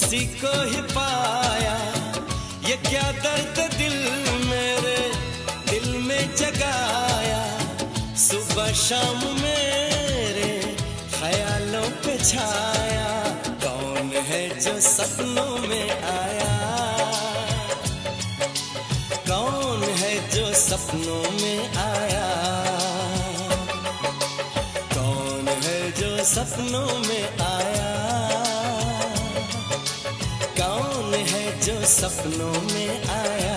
उसी को ही पाया। ये क्या दर्द दिल मेरे दिल में जगाया, सुबह शाम मेरे ख्यालों पे छाया। कौन है जो सपनों में आया, कौन है जो सपनों में आया, कौन है जो सपनों में आया, कौन है जो सपनों में आया।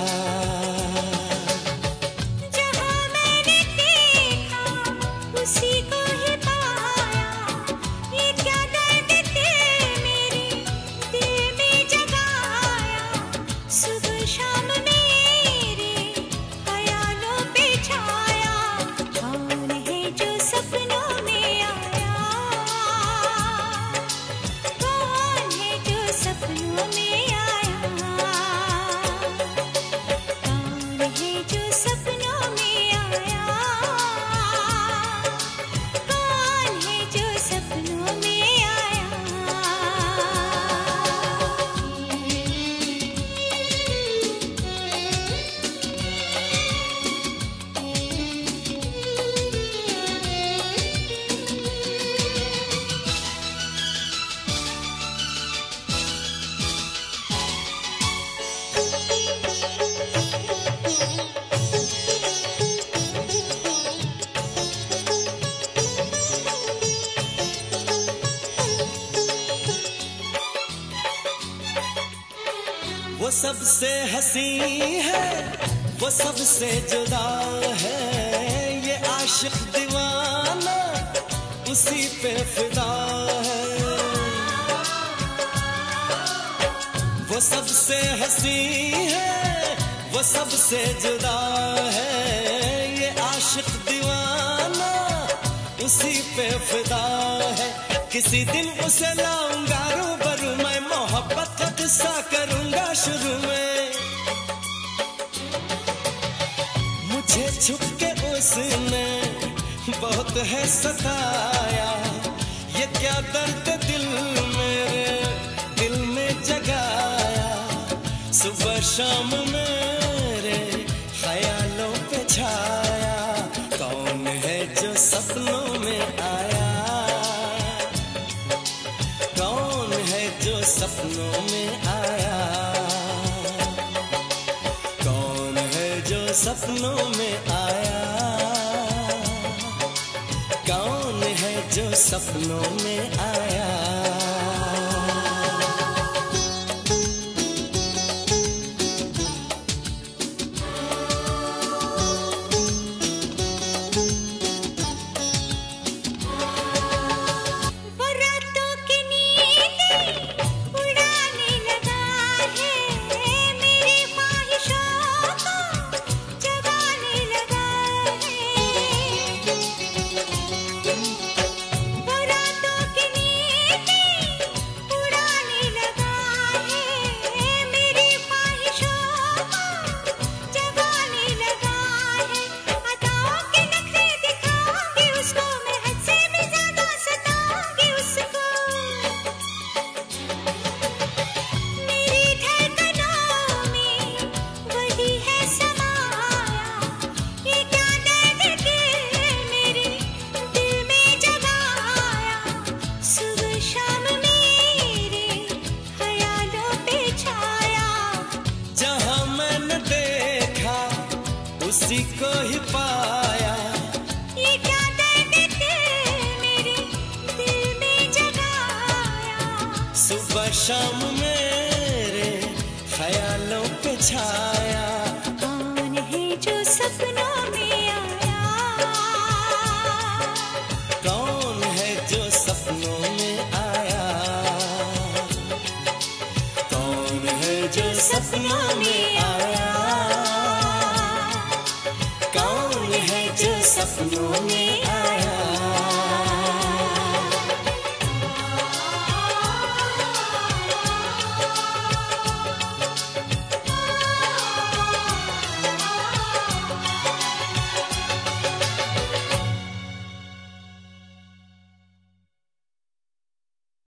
जहाँ मैंने देखा उसी को ही पाया। ये क्या दर्द थे मेरे दिल में जगाया, सुबह शाम मेरे ख्यालों पे छाया। कौन है जो सपनों में आया, कौन है जो सपनों में आया, कौन है जो सपनों में आया, कौन है जो सपनों में आया। वो सबसे हंसी है, वो सबसे जुदा है, ये आशिक दीवाना उसी पे फिदा है। वो सबसे हंसी है, वो सबसे जुदा है, ये आशिक दीवाना उसी पे फिदा है। किसी दिन उसे लाऊंगा रूबरू, मैं मोहब्बत का किस्सा करूंगा शुरू में। मुझे छुप के उसने बहुत है सताया, ये क्या दर्द दिल मेरे दिल में जगाया। सुबह शाम मेरे ख्यालों पे छाया। कौन है जो सपनों में आया, कौन है जो सपनों में आया, कौन है जो सपनों में आया, कौन है जो सपनों में आया। वो रातों की नींदें उड़ाने लगा है, मेरी ख्वाहिशों को जगाने लगा है। वो रातों की नींदें उड़ाने लगा है, मेरी ख्वाहिशों को जगाने लगा है। अदाओं के नखरे दिखाऊंगी उसको, मैं हद से भी ज्यादा सताऊंगी उसको। मेरी धड़कनों में वही है समाया, ये क्या दर्द दिल मेरे दिल में जगाया। सुबह शाम मेरे ख्यालों पे छाया। जहाँ मैंने देखा उसी को ही पाया। ये क्या दर्द दिल मेरे दिल में जगाया। सुबह शाम मेरे ख्यालों पे छाया। कौन है जो सपनों में आया, कौन है जो सपनों में आया, कौन है जो सपनों में आया, कौन है जो सपनों में